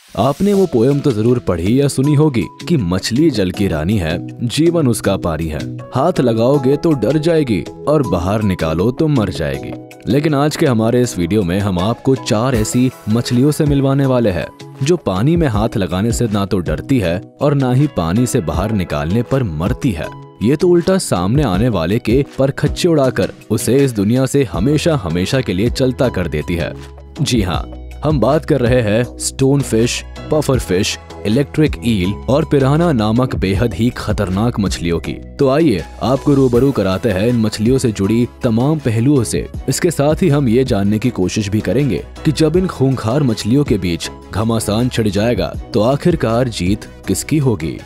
आपने वो पोयम तो जरूर पढ़ी या सुनी होगी कि मछली जल की रानी है, जीवन उसका पारी है। हाथ लगाओगे तो डर जाएगी और बाहर निकालो तो मर जाएगी। लेकिन आज के हमारे इस वीडियो में हम आपको 4 ऐसी मछलियों से मिलवाने वाले हैं जो पानी में हाथ लगाने से ना तो डरती है और ना ही पानी से बाहर निकालने पर मरती है। ये तो उल्टा सामने आने वाले के परखच्चे उड़ाकर उसे इस दुनिया से हमेशा हमेशा के लिए चलता कर देती है। जी हाँ, हम बात कर रहे हैं stone fish, puffer fish, electric eel और पिराना नामक बेहद ही खतरनाक मछलियों की। तो आइए आपको रूबरू कराते हैं इन मछलियों से जुड़ी तमाम पहलुओं से। इसके साथ ही हम ये जानने की कोशिश भी करेंगे कि जब इन खूंखार मछलियों के बीच घमासान छिड़ जाएगा तो आखिरकार जीत किसकी होगी।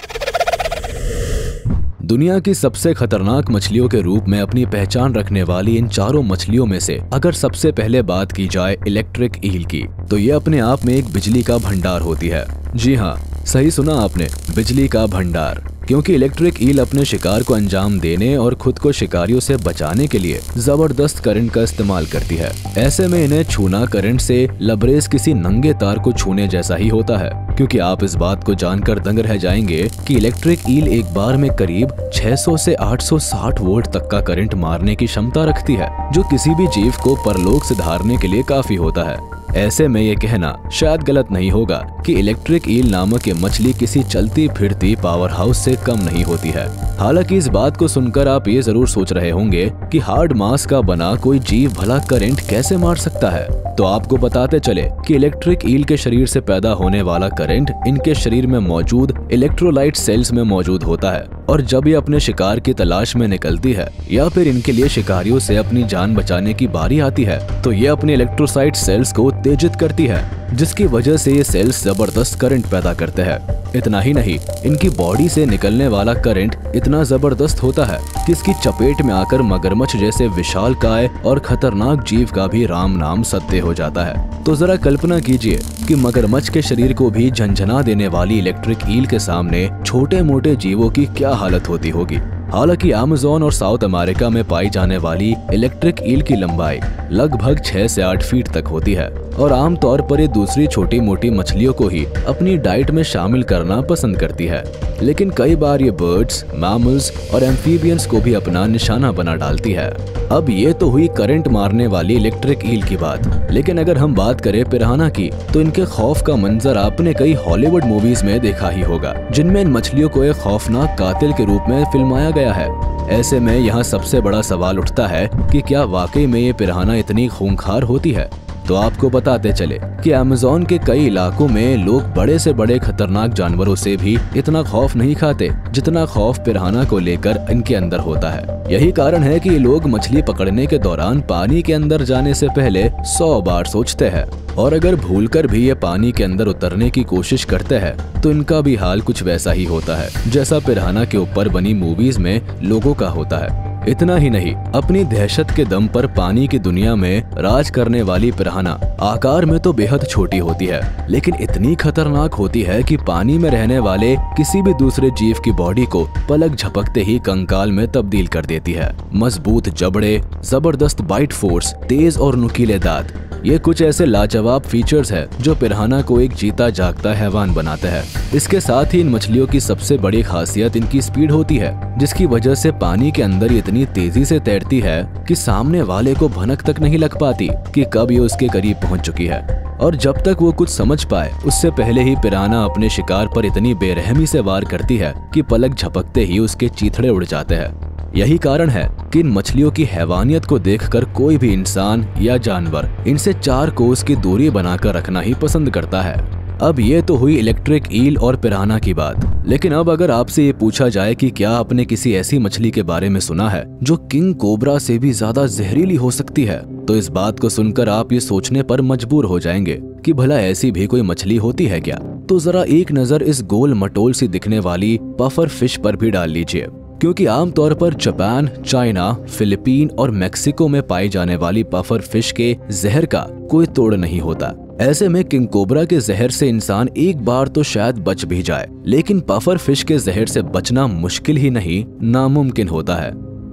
दुनिया की सबसे खतरनाक मछलियों के रूप में अपनी पहचान रखने वाली इन चारों मछलियों में से अगर सबसे पहले बात की जाए इलेक्ट्रिक ईल की, तो ये अपने आप में एक बिजली का भंडार होती है। जी हाँ, सही सुना आपने, बिजली का भंडार। क्योंकि इलेक्ट्रिक ईल अपने शिकार को अंजाम देने और खुद को शिकारियों से बचाने के लिए जबरदस्त करंट का इस्तेमाल करती है। ऐसे में इन्हें छूना करंट से लबरेज किसी नंगे तार को छूने जैसा ही होता है। क्योंकि आप इस बात को जानकर दंग रह जाएंगे कि इलेक्ट्रिक ईल एक बार में करीब 600 से 860 वोल्ट तक का करंट मारने की क्षमता रखती है, जो किसी भी जीव को परलोक से धारने के लिए काफी होता है। ऐसे में ये कहना शायद गलत नहीं होगा कि इलेक्ट्रिक ईल नामक ये मछली किसी चलती फिरती पावर हाउस से कम नहीं होती है। हालांकि इस बात को सुनकर आप ये जरूर सोच रहे होंगे कि हार्ड मास का बना कोई जीव भला करंट कैसे मार सकता है। तो आपको बताते चले कि इलेक्ट्रिक ईल के शरीर से पैदा होने वाला करंट इनके शरीर में मौजूद इलेक्ट्रोलाइट सेल्स में मौजूद होता है, और जब ये अपने शिकार की तलाश में निकलती है या फिर इनके लिए शिकारियों से अपनी जान बचाने की बारी आती है, तो ये अपने इलेक्ट्रोसाइट सेल्स को उत्तेजित करती है, जिसकी वजह से ये सेल्स जबरदस्त करंट पैदा करते हैं। इतना ही नहीं, इनकी बॉडी से निकलने वाला करंट इतना जबरदस्त होता है कि इसकी चपेट में आकर मगरमच्छ जैसे विशालकाय और खतरनाक जीव का भी राम नाम सत्य हो जाता है। तो जरा कल्पना कीजिए कि मगरमच्छ के शरीर को भी झंझना देने वाली इलेक्ट्रिक ईल के सामने छोटे मोटे जीवों की क्या हालत होती होगी। हालांकि अमेज़न और साउथ अमेरिका में पाई जाने वाली इलेक्ट्रिक ईल की लंबाई लगभग 6 से 8 फीट तक होती है और आमतौर पर ये दूसरी छोटी मोटी मछलियों को ही अपनी डाइट में शामिल करना पसंद करती है। लेकिन कई बार ये बर्ड्स, मैमल्स और एम्फीबियंस को भी अपना निशाना बना डालती है। अब ये तो हुई करंट मारने वाली इलेक्ट्रिक ईल की बात, लेकिन अगर हम बात करें पिराना की, तो इनके खौफ का मंजर आपने कई हॉलीवुड मूवीज में देखा ही होगा, जिनमें इन मछलियों को एक खौफनाक कातिल के रूप में फिल्माया गया है। ऐसे में यहाँ सबसे बड़ा सवाल उठता है कि क्या वाकई में ये पिराना इतनी खूंखार होती है। तो आपको बताते चले कि अमेज़न के कई इलाकों में लोग बड़े से बड़े खतरनाक जानवरों से भी इतना खौफ नहीं खाते जितना खौफ पिराना को लेकर इनके अंदर होता है। यही कारण है कि ये लोग मछली पकड़ने के दौरान पानी के अंदर जाने से पहले 100 बार सोचते हैं, और अगर भूलकर भी ये पानी के अंदर उतरने की कोशिश करते हैं तो इनका भी हाल कुछ वैसा ही होता है जैसा पिराना के ऊपर बनी मूवीज में लोगों का होता है। इतना ही नहीं, अपनी दहशत के दम पर पानी की दुनिया में राज करने वाली पिराना आकार में तो बेहद छोटी होती है, लेकिन इतनी खतरनाक होती है कि पानी में रहने वाले किसी भी दूसरे जीव की बॉडी को पलक झपकते ही कंकाल में तब्दील कर देती है। मजबूत जबड़े, जबरदस्त बाइट फोर्स, तेज और नुकीले दांत, ये कुछ ऐसे लाजवाब फीचर्स है जो पिराना को एक जीता जागता हैवान बनाते हैं। इसके साथ ही इन मछलियों की सबसे बड़ी खासियत इनकी स्पीड होती है, जिसकी वजह से पानी के अंदर इतनी तेजी से तैरती है कि सामने वाले को भनक तक नहीं लग पाती कि कब ये उसके करीब पहुंच चुकी है। और जब तक वो कुछ समझ पाए उससे पहले ही पिराना अपने शिकार पर इतनी बेरहमी से वार करती है कि पलक झपकते ही उसके चीथड़े उड़ जाते हैं। यही कारण है कि इन मछलियों की हैवानियत को देखकर कोई भी इंसान या जानवर इनसे 4 कोस की दूरी बनाकर रखना ही पसंद करता है। अब ये तो हुई इलेक्ट्रिक ईल और पिराना की बात, लेकिन अब अगर आपसे ये पूछा जाए कि क्या आपने किसी ऐसी मछली के बारे में सुना है जो किंग कोबरा से भी ज्यादा जहरीली हो सकती है, तो इस बात को सुनकर आप ये सोचने पर मजबूर हो जाएंगे कि भला ऐसी भी कोई मछली होती है क्या। तो जरा एक नजर इस गोल मटोल सी दिखने वाली पफर फिश पर भी डाल लीजिए, क्योंकि आमतौर पर जापान, चाइना, फिलीपीन और मेक्सिको में पाई जाने वाली पफर फिश के जहर का कोई तोड़ नहीं होता। ऐसे में किंग कोबरा के जहर से इंसान एक बार तो शायद बच भी जाए, लेकिन पफर फिश के जहर से बचना मुश्किल ही नहीं नामुमकिन होता है।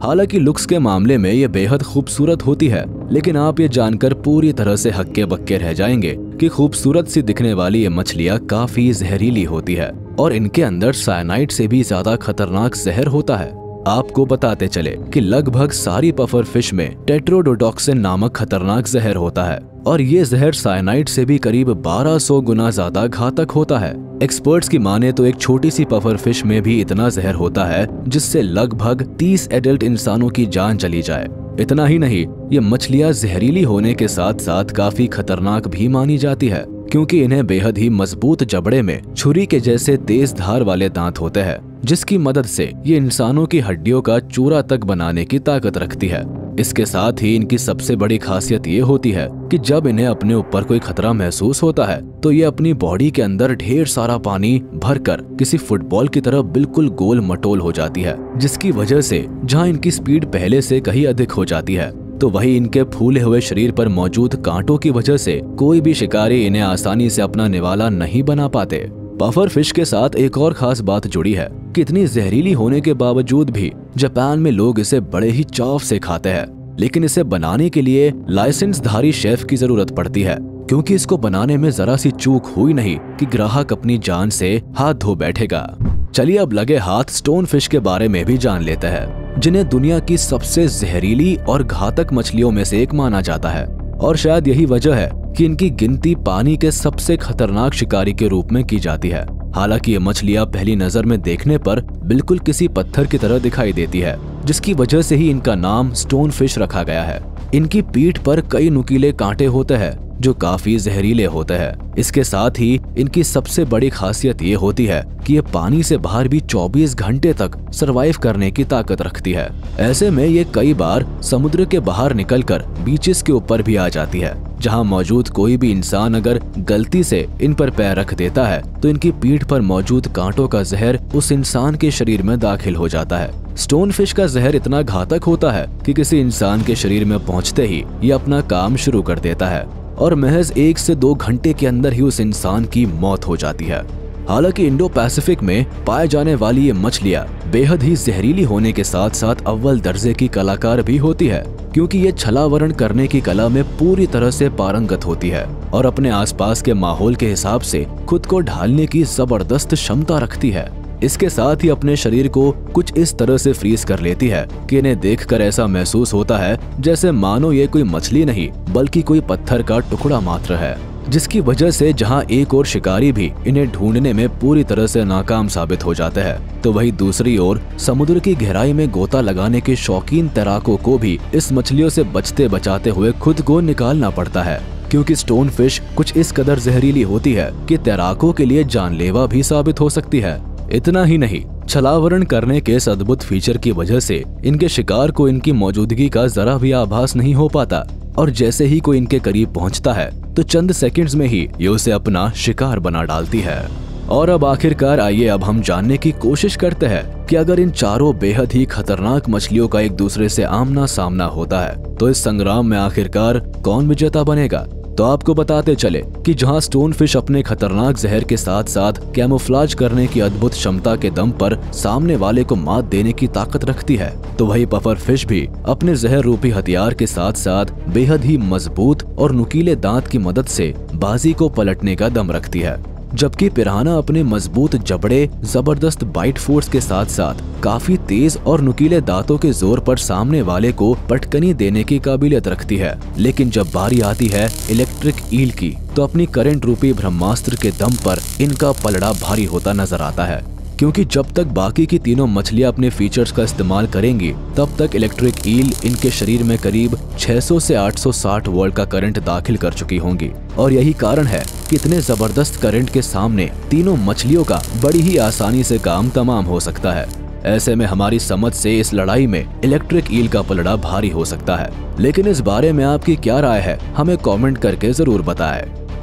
हालांकि लुक्स के मामले में ये बेहद खूबसूरत होती है, लेकिन आप ये जानकर पूरी तरह से हक्के बक्के रह जाएंगे कि खूबसूरत सी दिखने वाली ये मछलियाँ काफी जहरीली होती है और इनके अंदर साइनाइड से भी ज्यादा खतरनाक जहर होता है। आपको बताते चले कि लगभग सारी पफर फिश में टेट्रोडोटॉक्सिन नामक खतरनाक जहर होता है और ये जहर साइनाइड से भी करीब 1200 गुना ज्यादा घातक होता है। एक्सपर्ट्स की माने तो एक छोटी सी पफर फिश में भी इतना जहर होता है जिससे लगभग 30 एडल्ट इंसानों की जान चली जाए। इतना ही नहीं, ये मछलियाँ जहरीली होने के साथ साथ काफी खतरनाक भी मानी जाती है, क्योंकि इन्हें बेहद ही मजबूत जबड़े में छुरी के जैसे तेज धार वाले दांत होते हैं, जिसकी मदद से ये इंसानों की हड्डियों का चूरा तक बनाने की ताकत रखती है। इसके साथ ही इनकी सबसे बड़ी खासियत ये होती है कि जब इन्हें अपने ऊपर कोई खतरा महसूस होता है तो ये अपनी बॉडी के अंदर ढेर सारा पानी भरकर किसी फुटबॉल की तरह बिल्कुल गोल मटोल हो जाती है, जिसकी वजह से जहां इनकी स्पीड पहले से कहीं अधिक हो जाती है तो वही इनके फूले हुए शरीर पर मौजूद कांटों की वजह से कोई भी शिकारी इन्हें आसानी से अपना निवाला नहीं बना पाते। पफर फिश के साथ एक और खास बात जुड़ी है कि इतनी जहरीली होने के बावजूद भी जापान में लोग इसे बड़े ही चाव से खाते हैं, लेकिन इसे बनाने के लिए लाइसेंसधारी शेफ की जरूरत पड़ती है, क्योंकि इसको बनाने में जरा सी चूक हुई नहीं कि ग्राहक अपनी जान से हाथ धो बैठेगा। चलिए अब लगे हाथ स्टोन फिश के बारे में भी जान लेते हैं, जिन्हें दुनिया की सबसे जहरीली और घातक मछलियों में से एक माना जाता है और शायद यही वजह है कि इनकी गिनती पानी के सबसे खतरनाक शिकारी के रूप में की जाती है। हालांकि ये मछलियां पहली नजर में देखने पर बिल्कुल किसी पत्थर की तरह दिखाई देती है, जिसकी वजह से ही इनका नाम स्टोन फिश रखा गया है। इनकी पीठ पर कई नुकीले कांटे होते हैं जो काफी जहरीले होते हैं। इसके साथ ही इनकी सबसे बड़ी खासियत ये होती है कि ये पानी से बाहर भी 24 घंटे तक सरवाइव करने की ताकत रखती है। ऐसे में ये कई बार समुद्र के बाहर निकलकर बीचेस के ऊपर भी आ जाती है, जहां मौजूद कोई भी इंसान अगर गलती से इन पर पैर रख देता है तो इनकी पीठ पर मौजूद कांटों का जहर उस इंसान के शरीर में दाखिल हो जाता है। स्टोन फिश का जहर इतना घातक होता है कि किसी इंसान के शरीर में पहुंचते ही ये अपना काम शुरू कर देता है और महज 1 से 2 घंटे के अंदर ही उस इंसान की मौत हो जाती है। हालांकि इंडो पैसिफिक में पाए जाने वाली ये मछलियाँ बेहद ही जहरीली होने के साथ साथ अव्वल दर्जे की कलाकार भी होती है, क्योंकि ये छलावरण करने की कला में पूरी तरह से पारंगत होती है और अपने आसपास के माहौल के हिसाब से खुद को ढालने की जबरदस्त क्षमता रखती है। इसके साथ ही अपने शरीर को कुछ इस तरह से फ्रीज कर लेती है कि इन्हें देखकर ऐसा महसूस होता है जैसे मानो ये कोई मछली नहीं बल्कि कोई पत्थर का टुकड़ा मात्र है, जिसकी वजह से जहां एक और शिकारी भी इन्हें ढूंढने में पूरी तरह से नाकाम साबित हो जाते हैं, तो वहीं दूसरी ओर समुद्र की गहराई में गोता लगाने के शौकीन तैराकों को भी इस मछलियों से बचते बचाते हुए खुद को निकालना पड़ता है, क्योंकि स्टोन फिश कुछ इस कदर जहरीली होती है कि तैराकों के लिए जानलेवा भी साबित हो सकती है। इतना ही नहीं, छलावरण करने के इस अद्भुत फीचर की वजह से इनके शिकार को इनकी मौजूदगी का जरा भी आभास नहीं हो पाता और जैसे ही कोई इनके करीब पहुंचता है तो चंद सेकंड्स में ही ये उसे अपना शिकार बना डालती है। और अब आखिरकार आइए अब हम जानने की कोशिश करते हैं कि अगर इन चारों बेहद ही खतरनाक मछलियों का एक दूसरे से आमना सामना होता है तो इस संग्राम में आखिरकार कौन विजेता बनेगा। तो आपको बताते चले कि जहां स्टोन फिश अपने खतरनाक जहर के साथ साथ कैमोफ्लाज करने की अद्भुत क्षमता के दम पर सामने वाले को मात देने की ताकत रखती है, तो वही पफर फिश भी अपने जहर रूपी हथियार के साथ साथ बेहद ही मजबूत और नुकीले दांत की मदद से बाजी को पलटने का दम रखती है। जबकि पिराना अपने मजबूत जबड़े, जबरदस्त बाइट फोर्स के साथ साथ काफी तेज और नुकीले दांतों के जोर पर सामने वाले को पटकनी देने की काबिलियत रखती है। लेकिन जब बारी आती है इलेक्ट्रिक ईल की तो अपनी करंट रूपी ब्रह्मास्त्र के दम पर इनका पलड़ा भारी होता नजर आता है, क्योंकि जब तक बाकी की तीनों मछलियां अपने फीचर्स का इस्तेमाल करेंगी तब तक इलेक्ट्रिक ईल इनके शरीर में करीब 600 से 860 वोल्ट का करंट दाखिल कर चुकी होंगी। और यही कारण है कि इतने जबरदस्त करंट के सामने तीनों मछलियों का बड़ी ही आसानी से काम तमाम हो सकता है। ऐसे में हमारी समझ से इस लड़ाई में इलेक्ट्रिक ईल का पलड़ा भारी हो सकता है, लेकिन इस बारे में आपकी क्या राय है हमें कमेंट करके जरूर बताएं।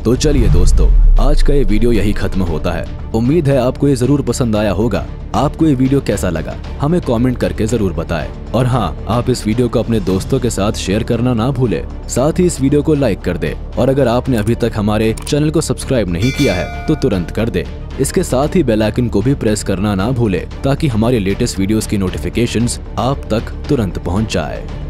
तो चलिए दोस्तों, आज का ये वीडियो यही खत्म होता है। उम्मीद है आपको ये जरूर पसंद आया होगा। आपको ये वीडियो कैसा लगा हमें कमेंट करके जरूर बताएं। और हाँ, आप इस वीडियो को अपने दोस्तों के साथ शेयर करना ना भूलें। साथ ही इस वीडियो को लाइक कर दें और अगर आपने अभी तक हमारे चैनल को सब्सक्राइब नहीं किया है तो तुरंत कर दें। इसके साथ ही बेल आइकन को भी प्रेस करना ना भूलें ताकि हमारे लेटेस्ट वीडियोस की नोटिफिकेशंस आप तक तुरंत पहुंच जाए।